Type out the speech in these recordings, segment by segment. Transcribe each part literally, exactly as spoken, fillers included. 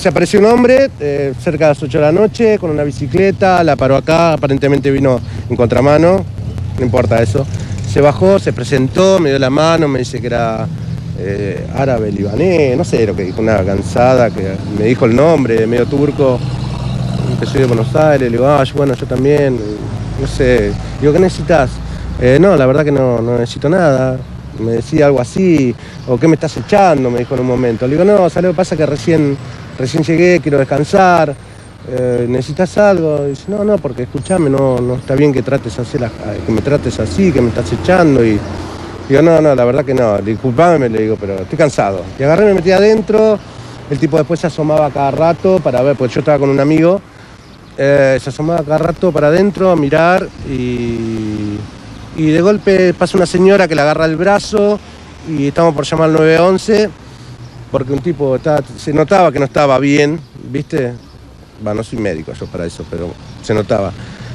Se apareció un hombre eh, cerca de las ocho de la noche con una bicicleta, la paró acá, aparentemente vino en contramano, no importa eso. Se bajó, se presentó, me dio la mano, me dice que era eh, árabe, libanés, no sé lo que dijo, una cansada, que me dijo el nombre, medio turco, que soy de Buenos Aires, le digo, ah, bueno, yo también, no sé. Digo, ¿qué necesitas? Eh, no, la verdad que no, no necesito nada. Me decía algo así, o ¿qué me estás echando? Me dijo en un momento. Le digo, no, ¿sabes lo que pasa? Que recién, recién llegué, quiero descansar, eh, ¿necesitas algo? Y dice, no, no, porque escúchame, no, no está bien que trates así, las, que me trates así, que me estás echando. Y digo, no, no, la verdad que no, disculpame, le digo, pero estoy cansado. Y agarré, me metí adentro, el tipo después se asomaba cada rato para ver, porque yo estaba con un amigo, eh, se asomaba cada rato para adentro a mirar y... Y de golpe pasa una señora que le agarra el brazo y estamos por llamar al nueve once porque un tipo estaba, se notaba que no estaba bien, ¿viste? Bueno, no soy médico yo para eso, pero se notaba.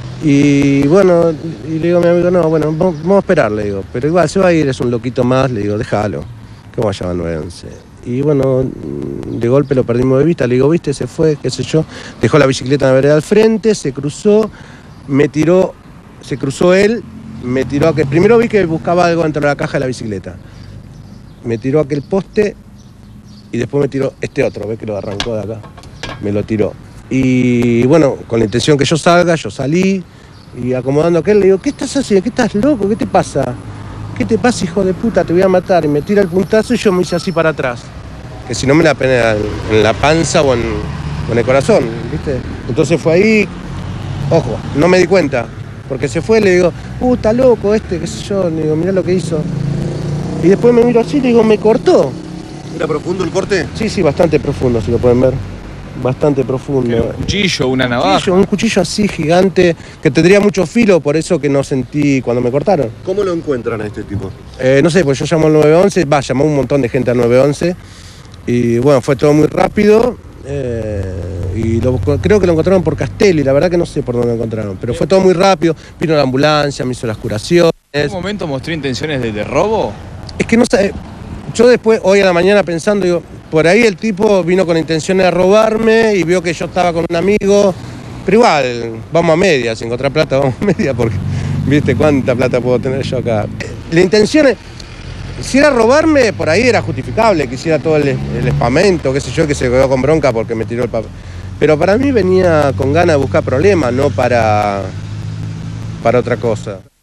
Y bueno, y le digo a mi amigo, no, bueno, vamos, vamos a esperar, le digo. Pero igual se va a ir, es un loquito más, le digo, déjalo, que vamos a llamar al nueve once. Y bueno, de golpe lo perdimos de vista, le digo, ¿viste? Se fue, qué sé yo. Dejó la bicicleta en la vereda al frente, se cruzó, me tiró, se cruzó él. Me tiró a que primero vi que buscaba algo dentro de la caja de la bicicleta. Me tiró aquel poste y después me tiró este otro, ¿ves que lo arrancó de acá? Me lo tiró. Y bueno, con la intención que yo salga, yo salí y acomodando aquel le digo, ¿qué estás haciendo? ¿Qué estás loco? ¿Qué te pasa? ¿Qué te pasa, hijo de puta? Te voy a matar. Y me tira el puntazo y yo me hice así para atrás. Que si no me la pena en la panza o en, o en el corazón, ¿viste? Entonces fue ahí, ojo, no me di cuenta. Porque se fue, le digo, puta loco este, qué sé yo, le digo, mirá lo que hizo. Y después me miro así y le digo, me cortó. ¿Era profundo el corte? Sí, sí, bastante profundo, si lo pueden ver. Bastante profundo. ¿Un cuchillo, una un navaja? Cuchillo, un cuchillo así gigante, que tendría mucho filo, por eso que no sentí cuando me cortaron. ¿Cómo lo encuentran a este tipo? Eh, no sé, pues yo llamo al nueve once, va, llamó un montón de gente al nueve once. Y bueno, fue todo muy rápido. Eh, y lo, creo que lo encontraron por Castelli, la verdad que no sé por dónde lo encontraron, pero fue todo muy rápido, vino la ambulancia, me hizo las curaciones. ¿En algún momento mostró intenciones de, de robo? Es que no sé, yo después, hoy a la mañana pensando, digo, por ahí el tipo vino con intenciones de robarme y vio que yo estaba con un amigo, pero igual, vamos a media, si encontrar plata vamos a media, porque viste cuánta plata puedo tener yo acá. La intención es... Si era robarme, por ahí era justificable, que hiciera todo el, el espamento, qué sé yo, que se quedó con bronca porque me tiró el papel. Pero para mí venía con ganas de buscar problemas, no para, para otra cosa.